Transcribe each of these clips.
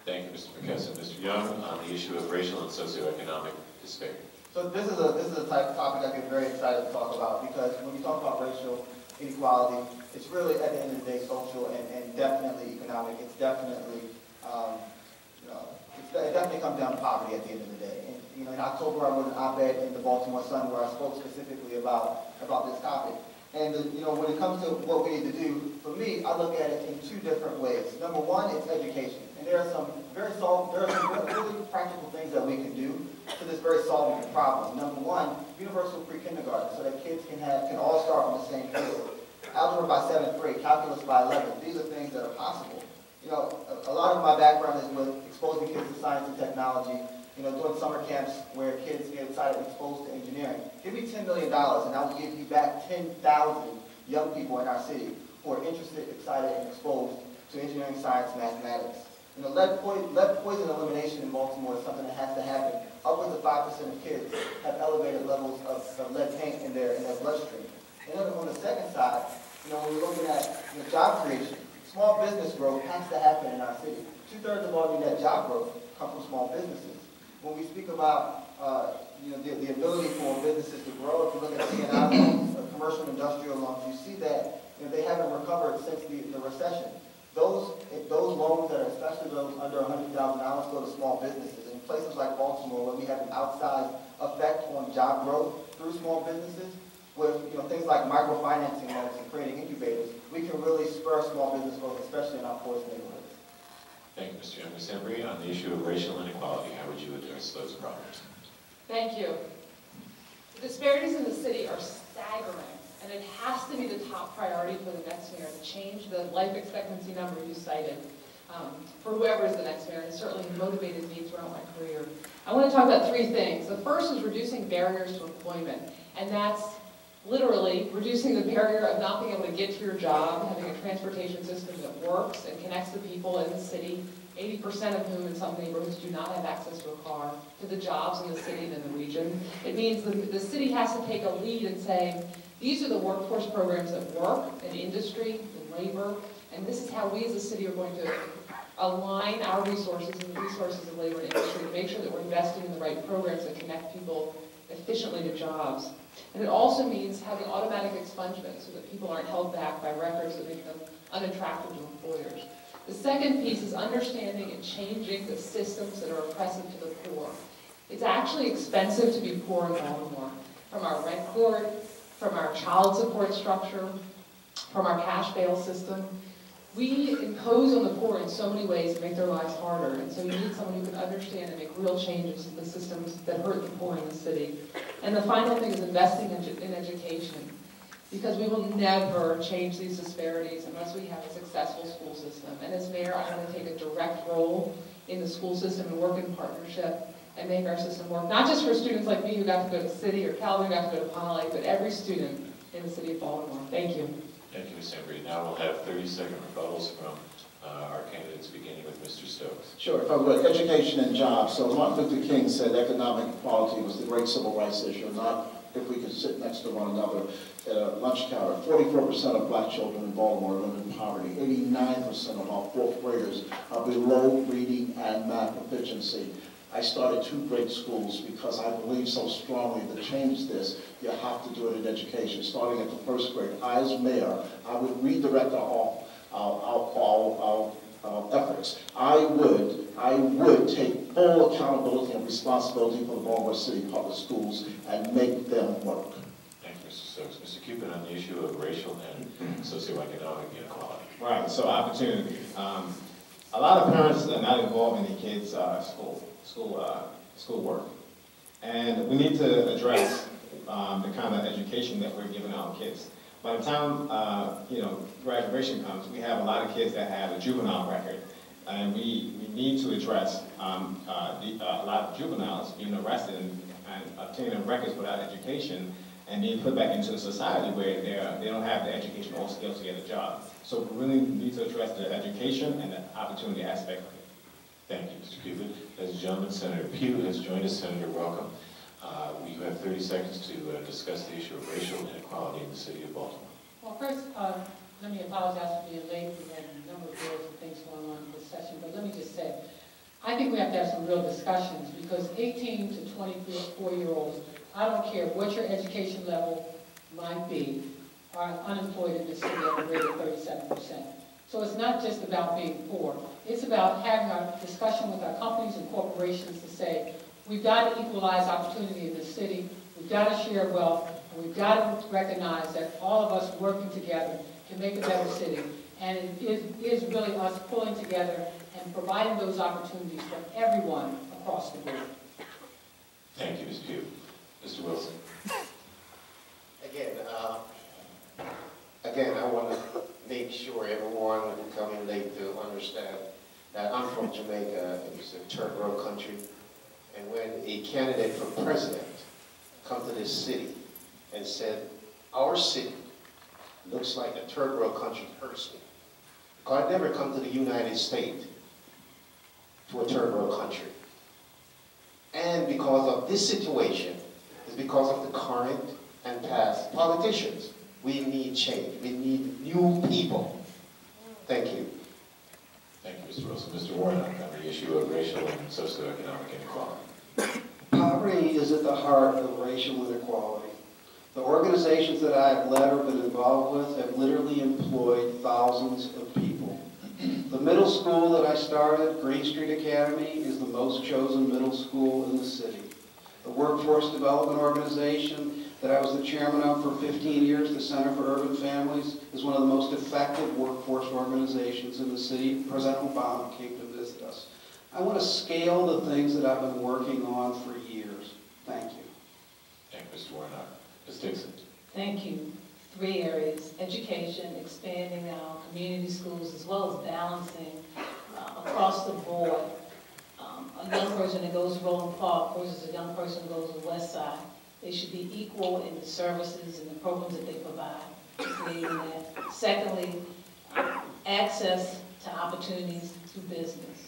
Thank you, Mr. McKesson. Mr. Young, on the issue of racial and socioeconomic disparity. So this is a type of topic I get very excited to talk about, because when you talk about racial inequality, it's really at the end of the day social and definitely economic. It's definitely it definitely comes down to poverty at the end of the day. And, in October I wrote an op-ed in the Baltimore Sun where I spoke specifically about this topic. And when it comes to what we need to do, for me, I look at it in two different ways. Number one, it's education, and there are some really practical things that we can do to this very solving problem. Number one, universal pre-kindergarten, so that kids can all start on the same pace. Algebra by 7th grade, calculus by 11th. These are things that are possible. A lot of my background is with exposing kids to science and technology. Doing summer camps where kids get excited and exposed to engineering. Give me $10 million and I will give you back 10,000 young people in our city who are interested, excited, and exposed to engineering, science, mathematics. Lead poison elimination in Baltimore is something that has to happen. Upwards of 5% of kids have elevated levels of lead paint in their bloodstream. And then on the second side, when we're looking at job creation, small business growth has to happen in our city. 2/3 of all net job growth come from small businesses. When we speak about the ability for businesses to grow, if you look at C&I loans, commercial and industrial loans, you see that they haven't recovered since the recession. Those loans that are, especially those under $100,000, go to small businesses. In places like Baltimore, where we have an outsized effect on job growth through small businesses, with things like microfinancing loans and creating incubators, we can really spur small business growth, especially in our poorest neighborhoods. Thank you, Mr. Young. Ms. Embry, on the issue of racial inequality, how would you address those problems? Thank you. The disparities in the city are staggering, and it has to be the top priority for the next mayor to change the life expectancy number you cited for whoever is the next mayor, and certainly motivated me throughout my career. I want to talk about three things. The first is reducing barriers to employment, and that's literally reducing the barrier of not being able to get to your job, having a transportation system that works and connects the people in the city, 80% of whom in some neighborhoods do not have access to a car, to the jobs in the city and in the region. It means the city has to take a lead and say, these are the workforce programs that work in industry, in labor, and this is how we as a city are going to align our resources and the resources of labor and industry to make sure that we're investing in the right programs that connect people efficiently to jobs. And it also means having automatic expungement so that people aren't held back by records that make them unattractive to employers. The second piece is understanding and changing the systems that are oppressive to the poor. It's actually expensive to be poor in Baltimore. From our rent court, from our child support structure, from our cash bail system. We impose on the poor in so many ways to make their lives harder, and so you need someone who can understand and make real changes to the systems that hurt the poor in the city. And the final thing is investing in education, because we will never change these disparities unless we have a successful school system. And as mayor, I want to take a direct role in the school system and work in partnership and make our system work, not just for students like me who got to go to City or Calvin who got to go to Poly, but every student in the city of Baltimore. Thank you. Thank you, Ms. Embry. Now we'll have 30-second rebuttals from our candidates, beginning with Mr. Stokes. Sure. If I would, education and jobs. So Martin Luther King said economic equality was the great civil rights issue, not if we could sit next to one another at a lunch counter. 44% of black children in Baltimore live in poverty. 89% of our fourth graders are below reading and math proficiency. I started 2 great schools because I believe so strongly to change this, you have to do it in education, starting at the first grade. I, as mayor, I would redirect our efforts. I would take full accountability and responsibility for the Baltimore City public schools and make them work. Thank you, Mr. Stokes. Mr. Cupid, on the issue of racial and socioeconomic inequality. Right, so opportunity. A lot of parents are not involved in their kids' schoolwork. And we need to address the kind of education that we're giving our kids. By the time graduation comes, we have a lot of kids that have a juvenile record, and we need to address a lot of juveniles being arrested and obtaining records without education and being put back into a society where they don't have the education or skills to get a job. So we really need to address the education and the opportunity aspect of it. Thank you, Mr. Cupid. Ladies and gentlemen, Senator Pugh has joined us. Senator, welcome. You have 30 seconds to discuss the issue of racial inequality in the city of Baltimore. Well, first, let me apologize for being late. We had a number of bills and things going on in this session, but let me just say, I think we have to have some real discussions, because 18 to 24-year-olds, I don't care what your education level might be, are unemployed in this city at a rate of 37%. So it's not just about being poor. It's about having a discussion with our companies and corporations to say, we've got to equalize opportunity in this city, we've got to share wealth, and we've got to recognize that all of us working together can make a better city. And it is really us pulling together and providing those opportunities for everyone across the board. Thank you, Ms. Pugh. Mr. Wilson. Again, I want to make sure everyone who come in late to understand that I'm from Jamaica. It's a third world country. And when a candidate for president come to this city and said, our city looks like a third world country, hurts me. Because I've never come to the United States, to a third world country. And because of this situation, is because of the current and past politicians. We need change. We need new people. Thank you. Thank you, Mr. Wilson. Mr. Warnock, on the issue of racial and socioeconomic inequality. Poverty is at the heart of racial inequality. The organizations that I have led or been involved with have literally employed thousands of people. The middle school that I started, Green Street Academy, is the most chosen middle school in the city. The workforce development organization that I was the chairman of for 15 years, the Center for Urban Families, is one of the most effective workforce organizations in the city. President Obama came to visit us. I want to scale the things that I've been working on for years. Thank you. Thank you, Mr. Warnock. Ms. Dixon. Thank you. 3 areas: education, expanding our community schools, as well as balancing across the board. A young person that goes to Roland Park versus a young person that goes to the West Side. They should be equal in the services and the programs that they provide, creating that. Secondly, access to opportunities through business.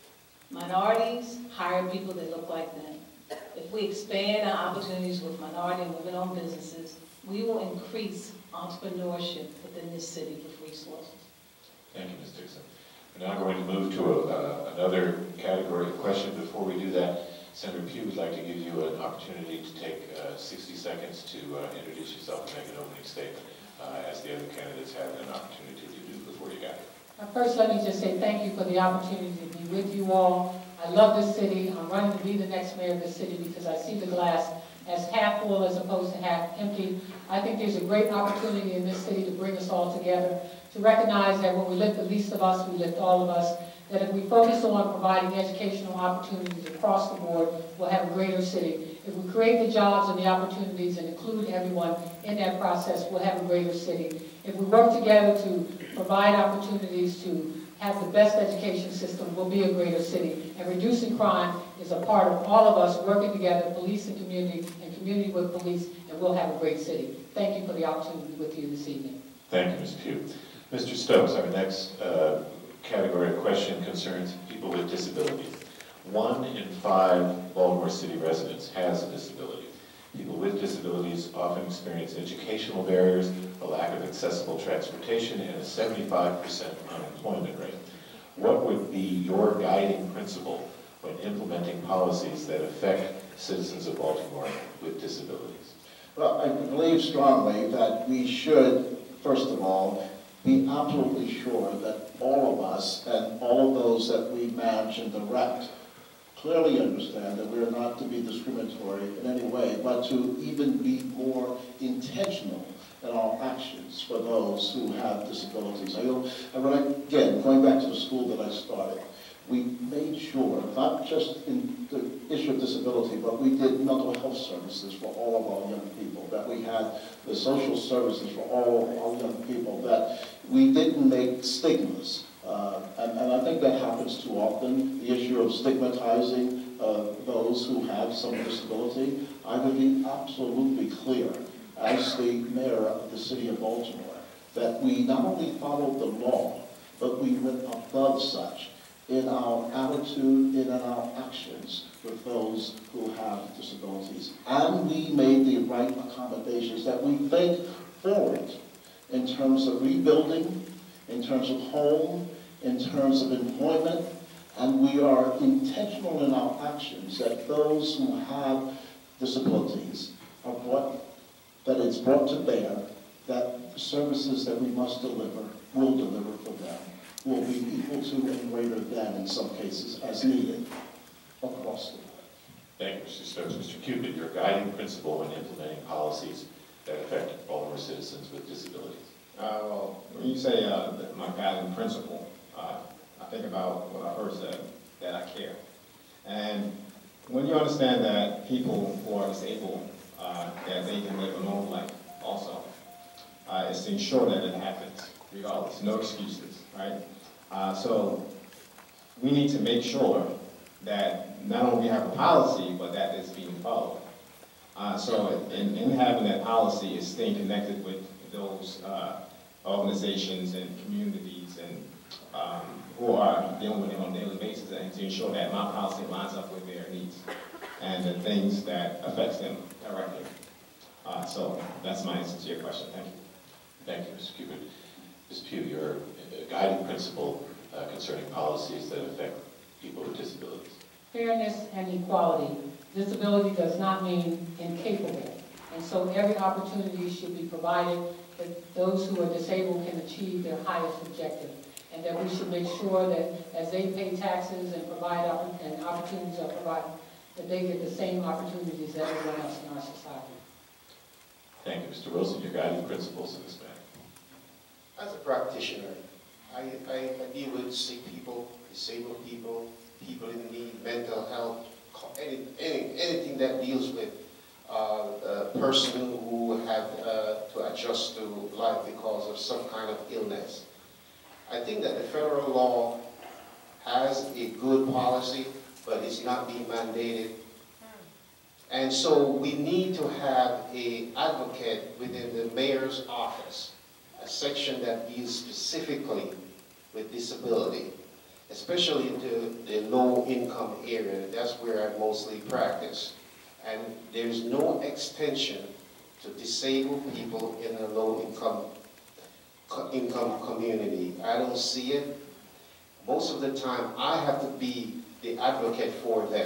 Minorities hire people that look like them. If we expand our opportunities with minority and women-owned businesses, we will increase entrepreneurship within this city with resources. Thank you, Ms. Dixon. We're now going to move to another category of question. Before we do that, Senator Pugh would like to give you an opportunity to take 60 seconds to introduce yourself and make an opening statement, as the other candidates have an opportunity to do before you got here. First, let me just say thank you for the opportunity to be with you all. I love this city. I'm running to be the next mayor of this city because I see the glass as half full as opposed to half empty. I think there's a great opportunity in this city to bring us all together, to recognize that when we lift the least of us, we lift all of us, that if we focus on providing educational opportunities across the board, we'll have a greater city. If we create the jobs and the opportunities and include everyone in that process, we'll have a greater city. If we work together to provide opportunities to have the best education system, we'll be a greater city. And reducing crime is a part of all of us working together, police and community with police, and we'll have a great city. Thank you for the opportunity to be with you this evening. Thank you, Ms. Pugh. Mr. Stokes, our next category of question concerns people with disabilities. 1 in 5 Baltimore City residents has a disability. People with disabilities often experience educational barriers, a lack of accessible transportation, and a 75% unemployment rate. What would be your guiding principle when implementing policies that affect citizens of Baltimore with disabilities? Well, I believe strongly that we should, first of all, be absolutely sure that all of us and all of those that we manage and direct clearly understand that we are not to be discriminatory in any way, but to even be more intentional in our actions for those who have disabilities. Again, going back to the school that I started, we made sure, not just in the issue of disability, but we did mental health services for all of our young people, that we had the social services for all of our young people, that we didn't make stigmas. And I think that happens too often, the issue of stigmatizing those who have some disability. I would be absolutely clear, as the mayor of the city of Baltimore, that we not only followed the law, but we went above such in our attitude and in our actions with those who have disabilities. And we made the right accommodations that we think forward in terms of rebuilding, in terms of home, in terms of employment, and we are intentional in our actions that those who have disabilities are that it's brought to bear that the services that we must deliver will deliver for them, will be equal to and greater than, in some cases, as needed across the board. Thank you, Mr. Stokes. Mr. Cupid, your guiding principle when implementing policies that affect Baltimore citizens with disabilities. Well, when you say my guiding principle, I think about what I first said, that I care. And when you understand that people who are disabled, that they can live a normal life also, it's to ensure that it happens regardless, no excuses, right? So we need to make sure that not only we have a policy, but that it's being followed. So in having that policy is staying connected with those organizations and communities and who are dealing with them on a daily basis, and to ensure that my policy lines up with their needs and the things that affects them directly. So that's my answer to your question. Thank you. Thank you, Mr. Cupid. Ms. Pugh, your guiding principle concerning policies that affect people with disabilities. Fairness and equality. Disability does not mean incapable. And so every opportunity should be provided that those who are disabled can achieve their highest objective. And that we should make sure that as they pay taxes and provide and opportunities are provided, that they get the same opportunities as everyone else in our society. Thank you, Mr. Wilson. Your guiding principles in this matter. As a practitioner, I deal with sick people, disabled people, people in need, mental health, anything that deals with a person who have to adjust to life because of some kind of illness. I think that the federal law has a good policy, but it's not being mandated. And so we need to have an advocate within the mayor's office, a section that deals specifically with disability, especially into the low-income area. That's where I mostly practice. And there's no extension to disabled people in a low-income community. I don't see it. Most of the time, I have to be the advocate for them.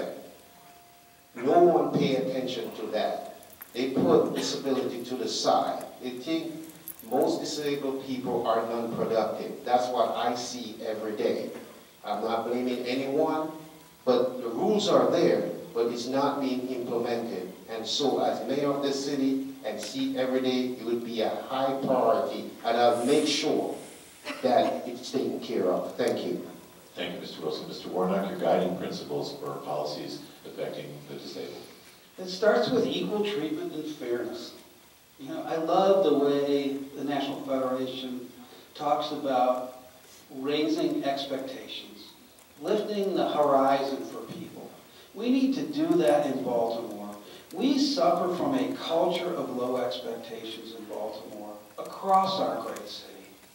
No one pay attention to that. They put disability to the side. They think most disabled people are non-productive. That's what I see every day. I'm not blaming anyone, but the rules are there, but it's not being implemented. And so as mayor of the city and see it every day, it would be a high priority, and I'll make sure that it's taken care of. Thank you. Thank you, Mr. Wilson. Mr. Warnock, your guiding principles for policies affecting the disabled. It starts with equal treatment and fairness. You know, I love the way the National Federation talks about raising expectations, lifting the horizon for people. We need to do that in Baltimore. We suffer from a culture of low expectations in Baltimore across our great city.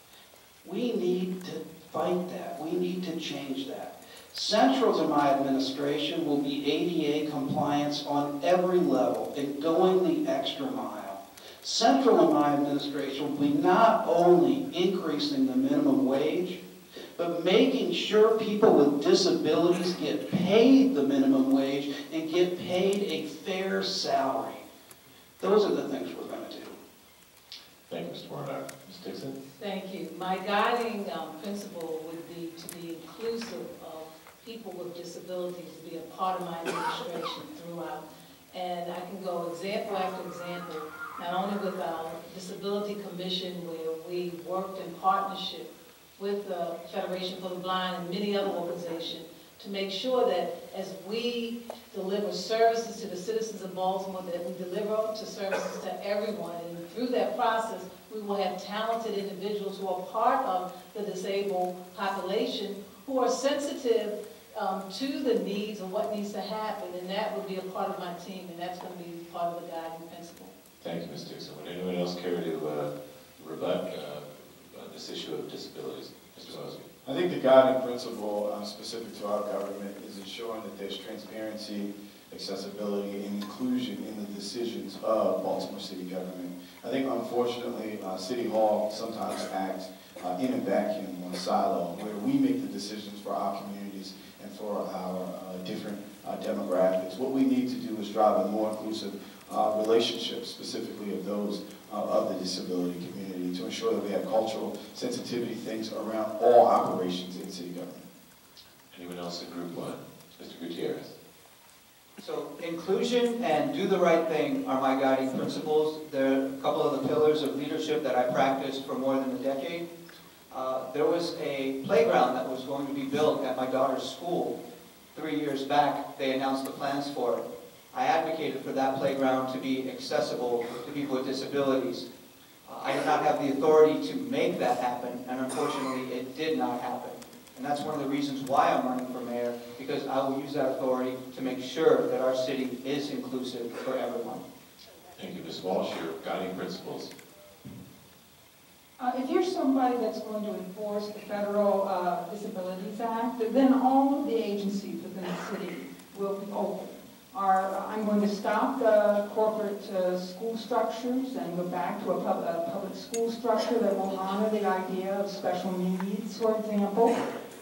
We need to fight that. We need to change that. Central to my administration will be ADA compliance on every level and going the extra mile. Central to my administration will be not only increasing the minimum wage, but making sure people with disabilities get paid the minimum wage and get paid a fair salary. Those are the things we're going to do. Thank you, Mr. Warnock. Ms. Dixon? Thank you. My guiding principle would be to be inclusive of people with disabilities, to be a part of my administration throughout. And I can go example after example, not only with our Disability Commission, where we worked in partnership with the Federation for the Blind and many other organizations, to make sure that as we deliver services to the citizens of Baltimore, that we deliver to services to everyone. And through that process, we will have talented individuals who are part of the disabled population who are sensitive to the needs and what needs to happen. And that would be a part of my team, and that's going to be part of the guiding principle. Thank you, Ms. Dixon. Would anyone else care to rebut this issue of disabilities? Mr. Mosby. I think the guiding principle specific to our government is ensuring that there's transparency, accessibility, and inclusion in the decisions of Baltimore City government. I think, unfortunately, City Hall sometimes acts in a vacuum, on a silo, where we make the decisions for our communities and demographics. What we need to do is drive a more inclusive relationship, specifically of those of the disability community, to ensure that we have cultural sensitivity things around all operations in city government. Anyone else in Group 1? Mr. Gutierrez. So inclusion and do the right thing are my guiding principles. They're a couple of the pillars of leadership that I practiced for more than a decade. There was a playground that was going to be built at my daughter's school 3 years back. They announced the plans for it. I advocated for that playground to be accessible to people with disabilities. I did not have the authority to make that happen, and unfortunately it did not happen. And that's one of the reasons why I'm running for mayor, because I will use that authority to make sure that our city is inclusive for everyone. Thank you, Ms. Walsh. Your guiding principles. If you're somebody that's going to enforce the Federal Disabilities Act, then all of the agencies within the city will be open. I'm going to stop the corporate school structures and go back to a public school structure that will honor the idea of special needs, for example.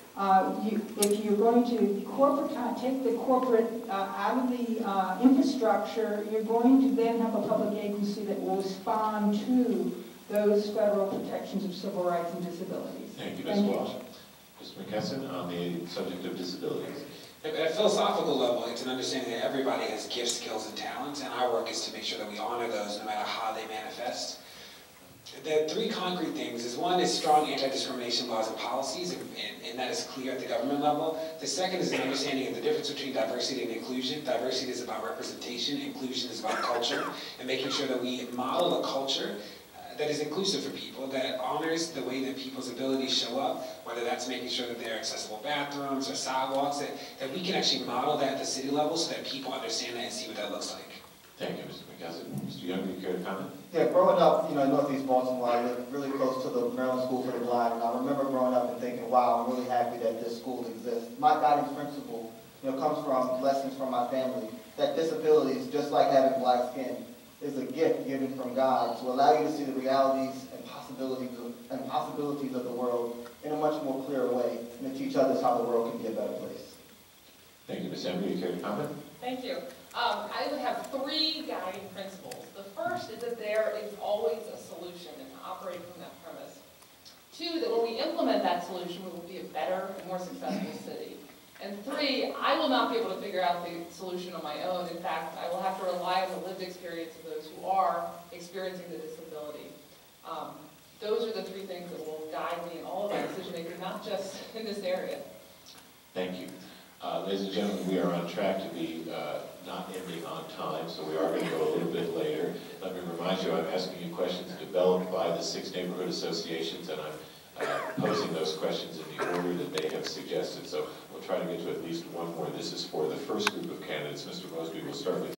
If you're going to take the corporate out of the infrastructure, you're going to then have a public agency that will respond to those federal protections of civil rights and disabilities. Thank you, Ms. Walsh. Mr. McKesson, on the subject of disabilities. At a philosophical level, it's an understanding that everybody has gifts, skills, and talents, and our work is to make sure that we honor those no matter how they manifest. The three concrete things is one is strong anti-discrimination laws and policies, and that is clear at the government level. The second is an understanding of the difference between diversity and inclusion. Diversity is about representation, inclusion is about culture, and making sure that we model a culture that is inclusive for people, that honors the way that people's abilities show up, whether that's making sure that there are accessible bathrooms or sidewalks, that we can actually model that at the city level so that people understand that and see what that looks like. Thank you, Mr. McKesson. Mr. Young, do you care to comment? Yeah, growing up, in Northeast Baltimore, I lived really close to the Maryland School for the Blind, and I remember growing up and thinking, wow, I'm really happy that this school exists. My guiding principle, comes from lessons from my family, that disabilities, just like having black skin, is a gift given from God to allow you to see the realities and possibilities of the world in a much more clear way, and to teach others how the world can be a better place. Thank you, Ms. Ember. Do you care to comment? Thank you. I would have three guiding principles. The first is that there is always a solution, and to operate from that premise. Two, that when we implement that solution, we will be a better and more successful city. And three, I will not be able to figure out the solution on my own. In fact, I will have to rely on the lived experience of those who are experiencing the disability. Those are the three things that will guide me in all of my decision making, not just in this area. Thank you. Ladies and gentlemen, we are on track to be not ending on time, so we are going to go a little bit later. Let me remind you, I'm asking you questions developed by the 6 neighborhood associations, and I'm posing those questions in the order that they have suggested. So we'll try to get to at least one more. This is for the first group of candidates. Mr. Mosby, we'll start with